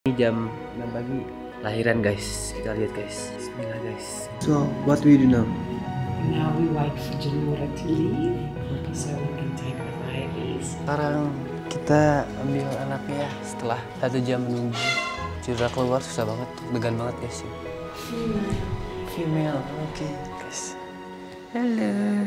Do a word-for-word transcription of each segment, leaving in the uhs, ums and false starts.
Ini jam enam pagi, lahiran guys. Kita lihat guys. Bismillah guys. So, what we do now? Now we wait for Janura to leave so we can take the babies. Sekarang kita ambil anaknya ya setelah satu jam menunggu. Janura keluar susah banget, degan banget guys. Female. Female, oke okay, guys. Halo.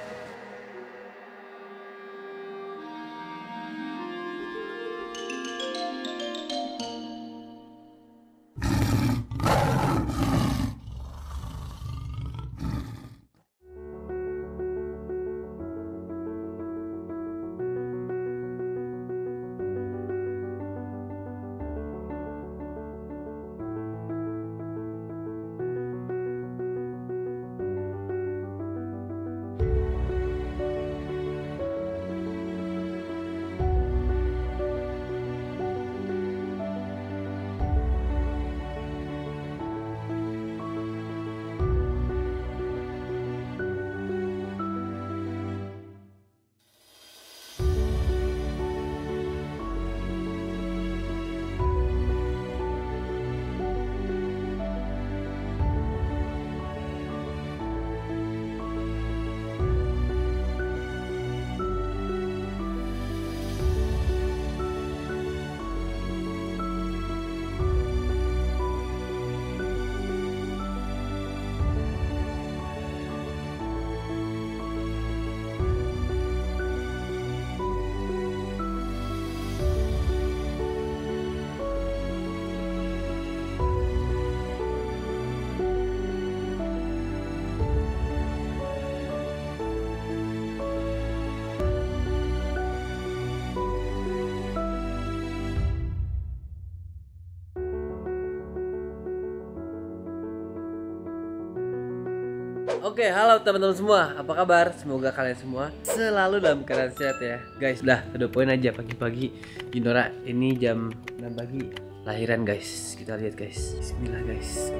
Oke, halo teman-teman semua. Apa kabar? Semoga kalian semua selalu dalam keadaan sehat ya. Guys, udah to the point aja pagi-pagi. Janura, ini jam enam pagi, lahiran guys. Kita lihat guys. Bismillah guys.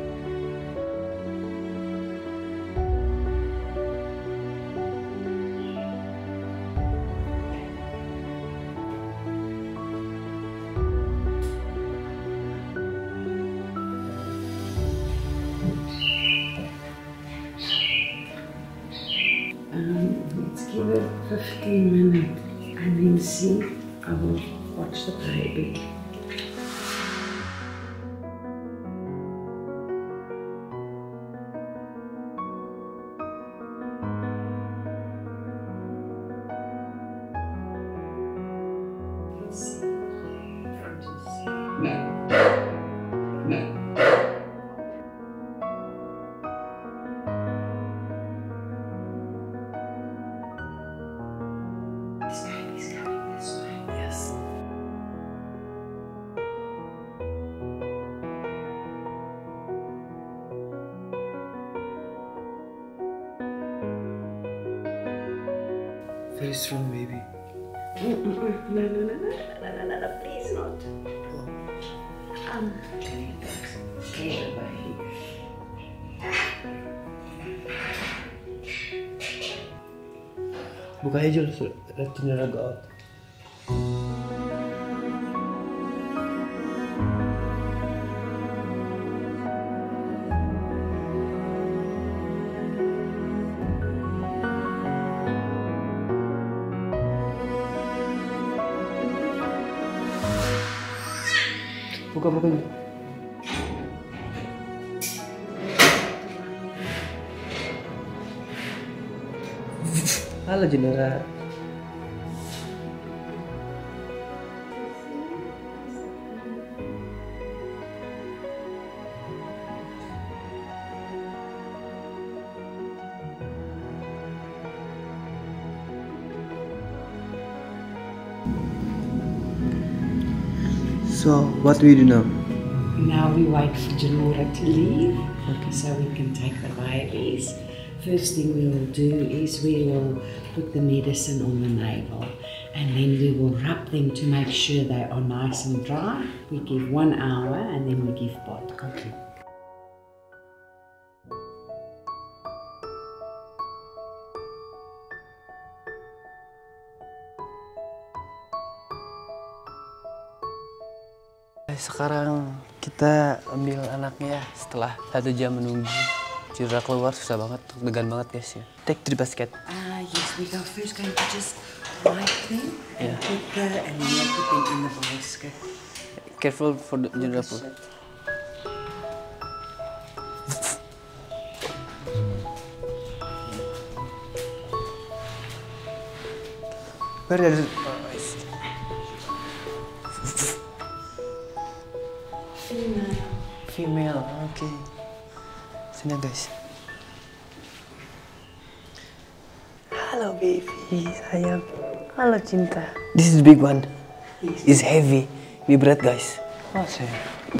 Um, let's give it fifteen minutes and then see. I will watch the baby. This baby's coming this way. Yes. Very strong baby. No, no, no, no, no, no, no, no, no, please not. Um, okay, okay, baby. Buka aja dulu, Janura go out. Buka-buka. Halo Janura. So, what we do now? Now we wait for Janura to leave so we can take the babies. First thing we will do is we will put the medicine on the navel and then we will rub them to make sure they are nice and dry. We give one hour and then we give pot. Okay. sekarang kita ambil anaknya setelah satu jam menunggu. Jura keluar susah banget, degan banget guys ya. Take to the basket. Ah, yes, we are first going to just wipe them and Yeah. put the, and then we'll put them in the basket. Careful for the jura Shit. Where is it? Female. Female, oke. Okay. Sini guys. Halo baby, sayang. Halo cinta. This is big one. It's heavy. Ini berat guys. Oh sayang.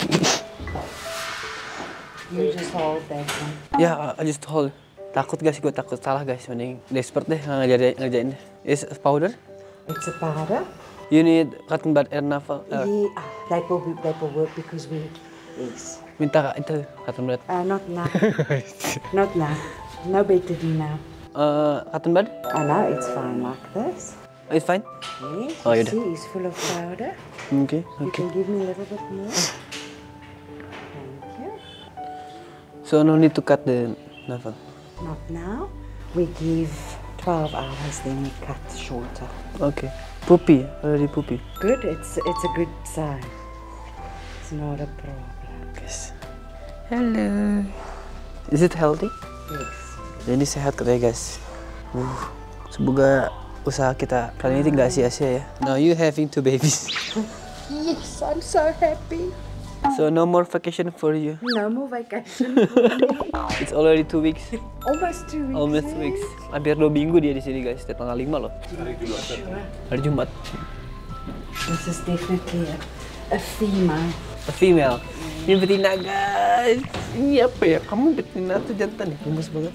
You just hold that one. Ya, I just hold. Takut guys, gue takut salah guys. Mending expert deh ngerjain ngerjain. Is powder? It's a powder. You need cotton bud air navel. Uh, Yeah, ah, that will be, that will work because we, yes. minta itu cotton bud. Uh, not now. Not now. No better than now. Uh, cotton bud? I know it's fine like this. It's fine. Yes, Oh, you yaudah. see, it's full of powder. Oke, You oke. can give me a little bit more. Thank you. So no need to cut the navel. Not now. We give twelve hours, then we cut shorter. Oke. Puppy, already puppy. Good. It's it's a good sign. It's not a problem. Guys. Hello. Is it healthy? Yes. Jadi sehat katanya guys. Uh, semoga usaha kita kali ini nggak sia-sia ya. Now you having two babies. Yes, I'm so happy. So no more vacation for you. No more vacation. It's already two weeks. Almost two weeks. Almost two weeks. Hampir dua minggu dia di sini guys. Dari tanggal lima loh. Sure. Hari Jumat. This is definitely a, a female. A female. Ini betina guys. Ini apa ya? Kamu betina tuh jantan ya? Gemes banget.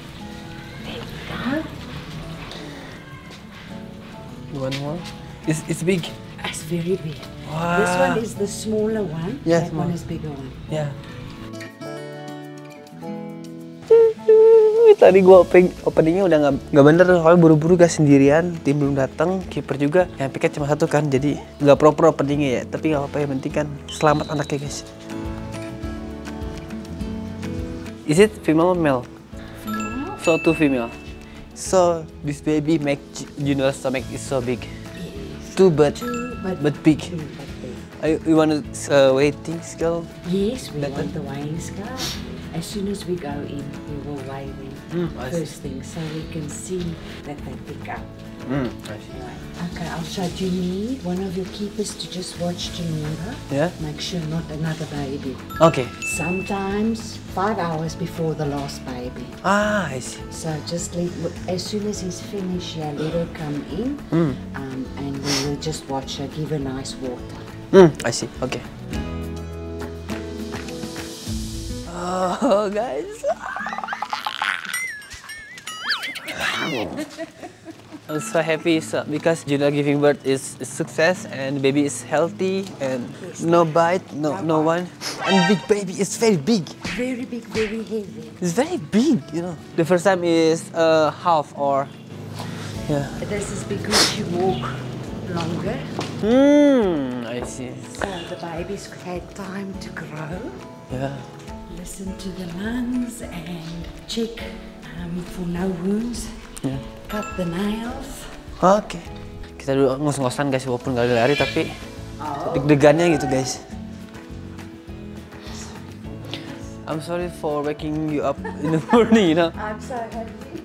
One more. It's it's big. It's very big. Wow. This one is the smaller one. Yeah, that small. one is bigger one. Ya. Tadi gua opening, openingnya udah nggak nggak bener, soalnya buru-buru guys sendirian, tim belum datang, kiper juga, yang piket cuma satu kan, jadi nggak proper openingnya ya. Tapi nggak apa-apa, yang penting kan selamat anaknya guys. Is it female or male? Female. So two female. So this baby make Junior stomach is so big. Yes. Two but Two, but, but big. two, but big. I, you want to uh, waiting scale? Yes, we Better. want the weighing scale. As soon as we go in, we will weigh them Mm, I see. first thing, so we can see that they pick up. Hmm. Anyway, okay, I'll show you. Need one of your keepers to just watch Janora. Yeah. Make sure not another baby. Okay. Sometimes five hours before the last baby. Ah, I see. So just let, as soon as he's finished, yeah, let her come in, Mm. um, and we will just watch her, give her nice water. Hmm, I see. Okay. Oh, guys. I'm so happy so, because Junior giving birth is a success and baby is healthy and no bite, no no one. And big baby is very big. Very big, very heavy. It's very big, you know. The first time is uh, half or yeah. This is because you walk longer, Hmm, I see. so the baby's had time to grow. Yeah. Listen to the lungs and check um, for no wounds. Yeah. Cut the nails. Oke. Kita dulu ngos-ngosan guys, walaupun gak lari tapi deg-degannya gitu guys. I'm sorry for waking you up in the morning, you know. I'm so happy.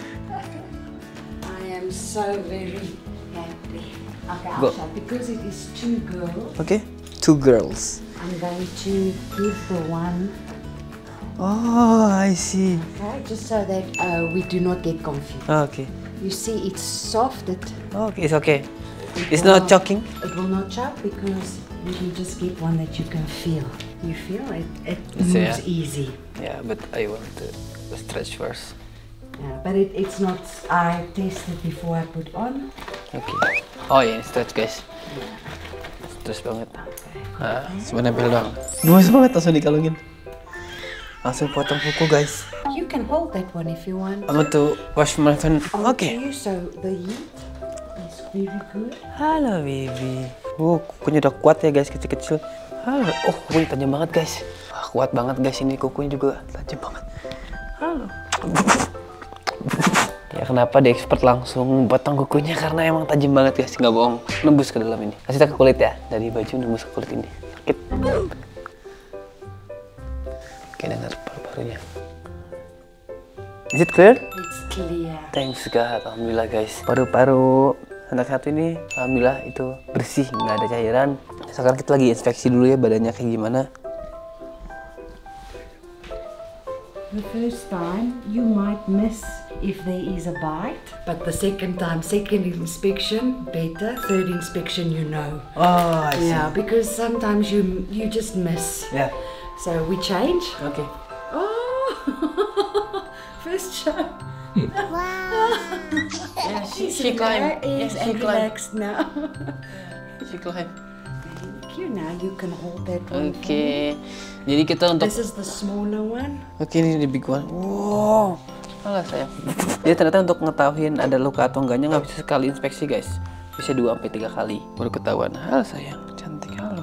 I am so very happy. Okay, I'll Go. show. Because it is two girls, Oke. Two girls. I'm going to give the one, Oh, I see. okay, just so that uh, we do not get confused. Oke. You see, it's soft. It, Oke, it's okay. it It's will not choking. It will not choke because you can just get one that you can feel. You feel it. It It's, moves yeah. easy. Yeah, but I want to stretch first. Yeah, but it, it's not. I tested before I put on. Oke. Oh ya, stretch guys. Stretch banget. Ah, cuma nempel doang. Gemes banget langsung dikalungin. Langsung potong kuku guys. You can hold that one if you want. I want to wash my phone. I'll Oke. do you, so the heat is very good. Halo baby. Oh, kukunya udah kuat ya guys, kecil-kecil. Halo. Oh, kukunya tajam banget guys. Ah, kuat banget guys, ini kukunya juga tajam banget. Halo. Ya kenapa di expert langsung potong kukunya, karena emang tajam banget guys, nggak bohong. Nembus ke dalam ini. Kasih kita ke kulit ya, dari baju nembus ke kulit ini. Sakit. Oke, dengar paru-parunya. Is it clear? It's clear. Thanks God, alhamdulillah guys. Paru-paru anak satu ini, alhamdulillah itu bersih, nggak ada cairan. Sekarang kita lagi inspeksi dulu ya badannya kayak gimana. The first time you might miss if there is a bite, but the second time, second inspection, better. Third inspection, you know. Oh, I see. Yeah, because sometimes you you just miss. Ya, So we change. oke. Oh, first show. Yeah, she, She's relaxed and relaxed now. She climb. Thank you. Now you can hold that one. Oke, jadi kita untuk This is the smaller one. Oke, ini the big one. Wow, alah sayang. Jadi ternyata untuk ngetahuin ada luka atau enggaknya nggak bisa sekali inspeksi guys, bisa dua sampai tiga kali baru ketahuan. Halo sayang, cantik halo.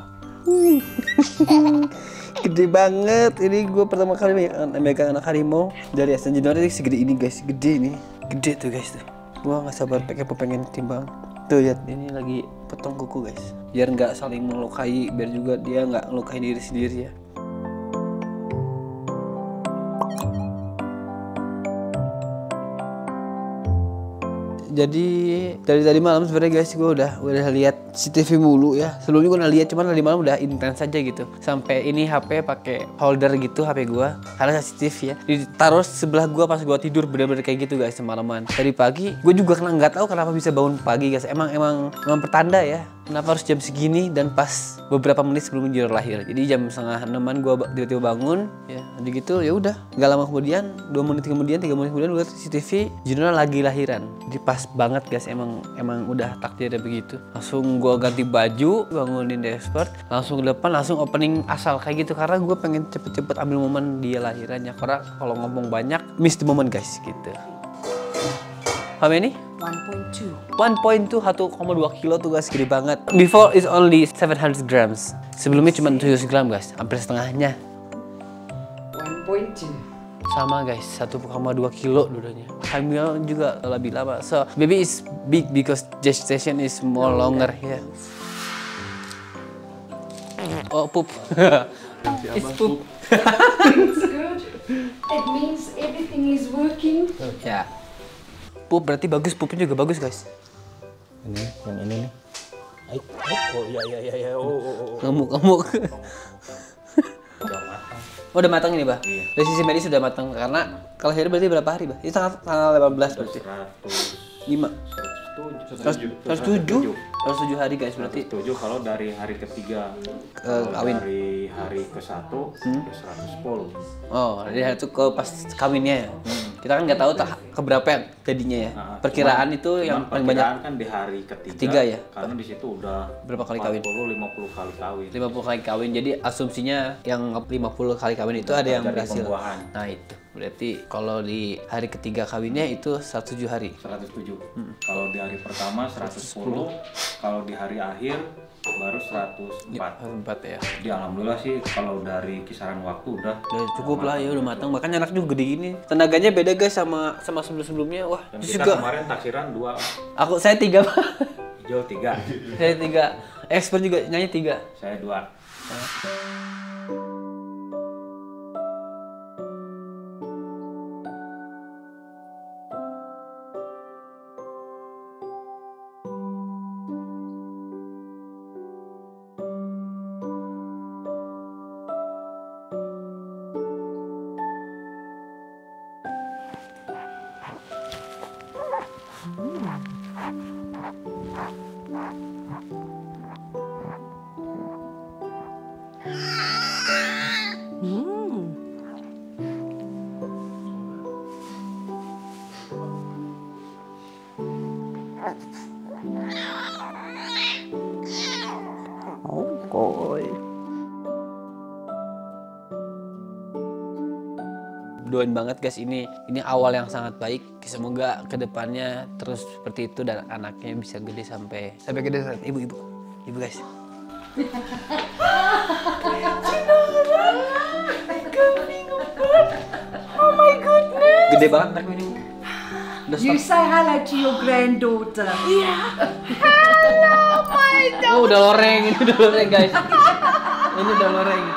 Gede banget. Ini gue pertama kali megang, megang anak harimau dari Aston Januari segede ini guys, gede ini, gede tuh guys tuh. Gua nggak sabar pengen pengen timbang. Tuh lihat, ini lagi potong kuku guys, biar nggak saling melukai, biar juga dia nggak melukai diri sendiri ya. Jadi dari tadi malam sebenarnya guys, gue udah udah lihat C C T V mulu ya. Sebelumnya gue udah lihat, cuman tadi malam udah intens aja gitu. Sampai ini H P pakai holder gitu, H P gue karena C C T V ya. Ditaruh sebelah gue pas gue tidur, bener-bener kayak gitu guys semalaman. Tadi pagi gue juga kena nggak tahu kenapa bisa bangun pagi guys. Emang emang emang pertanda ya. Kenapa harus jam segini dan pas beberapa menit sebelum Junior lahir. Jadi jam setengah enaman gue tiba-tiba bangun ya. Jadi gitu ya udah. Gak lama kemudian, dua menit kemudian, tiga menit kemudian gue lihat C C T V Junior lagi lahiran. Jadi pas banget guys, emang emang udah takdirnya begitu. Langsung gue ganti baju, bangunin the expert, langsung ke depan, langsung opening asal kayak gitu karena gue pengen cepet-cepet ambil momen dia lahirannya. Karena kalau ngomong banyak, miss the moment guys gitu. How many? one point two. one point two, satu koma dua kilo tuh guys, gede banget. Before is only seven hundred grams. Sebelumnya cuma tujuh ratus gram guys, hampir setengahnya. one point two. Sama guys, satu koma dua kilo dulunya. Hamil juga lebih lama. So, baby is big because gestation is more longer ya. Yeah. Oh, poop. It's poop. It's good. It means everything is working. Ya. Poop berarti bagus, poopnya juga bagus guys. Ini, yang ini nih. Ay, ay, oh iya iya iya iya. Oh, oh, oh. Ngamuk, ngamuk. Udah matang. Oh, udah matang ini, Bah? Iya. Dari sisi medis sudah matang karena kalau lahir berarti berapa hari, Bah? Itu tanggal tanggal delapan belas berarti. seratus lima. seratus tujuh. seratus tujuh. seratus tujuh hari guys berarti. seratus tujuh kalau dari hari ketiga. Ke Kalau kawin. dari hari ke satu hmm? seratus sepuluh. Oh, dari hari itu ke pas kawinnya ya. Hmm. Kita kan nggak tahu tak keberapa ya jadinya ya. Nah, Perkiraan cuman, itu yang cuman paling banyak. perkiraan kan di hari ketiga. Ketiga ya? Karena di situ udah Berapa kali kawin? empat puluh lima puluh kali kawin. lima puluh kali kawin. Jadi asumsinya yang lima puluh kali kawin itu ada yang Terjadi berhasil. pembuahan. Nah, itu. Berarti kalau di hari ketiga kawinnya itu seratus tujuh hari. seratus tujuh. Hmm. Kalau di hari pertama seratus sepuluh, kalau di hari akhir baru seratus empat. empat ya. Jadi alhamdulillah sih kalau dari kisaran waktu udah Udah cukup lah ya, udah matang. Makanya anak juga gede gini. Tenaganya beda guys sama sama sebelum-sebelumnya. Wah, Dan itu kita juga. kemarin taksiran dua, Aku saya tiga, Pak. hijau tiga, Saya tiga. Expert juga nyanyi tiga. saya dua. Doain banget guys, ini ini awal yang sangat baik. Semoga kedepannya terus seperti itu dan anaknya bisa gede sampai sampai gede ibu ibu ibu guys. Oh my goodness! Gede banget anaknya ini. Udah You stop. say hello to your granddaughter. Oh, udah loreng, ini udah loreng guys. Ini udah loreng.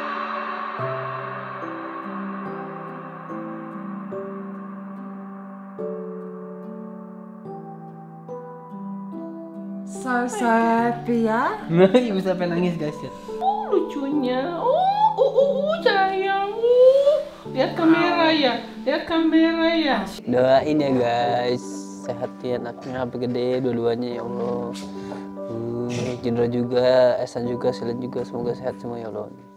So, so happy ya? Nah, ibu sampai nangis guys ya. Lucunya. Oh, oh, oh, oh, sayang. Oh, lihat kamera ya. Lihat kamera ya. Doain ya guys, sehat ya anaknya sampai gede dua-duanya ya Allah. Hmm, Jindra juga, Esan juga, Selen juga, semoga sehat semua ya Allah.